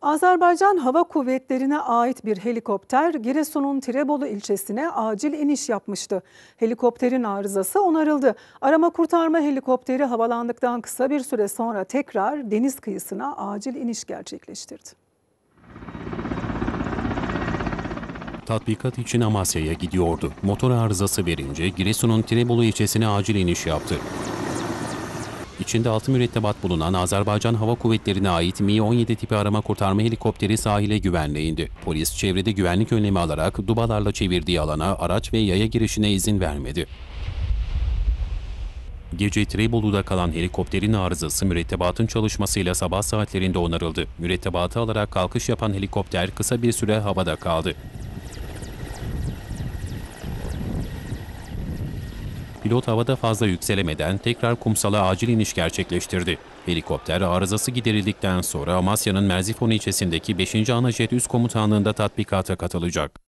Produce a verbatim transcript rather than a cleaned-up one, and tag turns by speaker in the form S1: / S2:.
S1: Azerbaycan Hava Kuvvetleri'ne ait bir helikopter Giresun'un Tirebolu ilçesine acil iniş yapmıştı. Helikopterin arızası onarıldı. Arama kurtarma helikopteri havalandıktan kısa bir süre sonra tekrar deniz kıyısına acil iniş gerçekleştirdi.
S2: Tatbikat için Amasya'ya gidiyordu. Motor arızası verince Giresun'un Tirebolu ilçesine acil iniş yaptı. İçinde altı mürettebat bulunan Azerbaycan Hava Kuvvetleri'ne ait Mi on yedi tipi arama kurtarma helikopteri sahile güvenle indi. Polis çevrede güvenlik önlemi alarak dubalarla çevirdiği alana araç ve yaya girişine izin vermedi. Gece Tirebolu'da kalan helikopterin arızası mürettebatın çalışmasıyla sabah saatlerinde onarıldı. Mürettebatı alarak kalkış yapan helikopter kısa bir süre havada kaldı. Pilot havada fazla yükselemeden tekrar kumsala acil iniş gerçekleştirdi. Helikopter arızası giderildikten sonra Amasya'nın Merzifon ilçesindeki beşinci Anajet Üst Komutanlığı'nda tatbikata katılacak.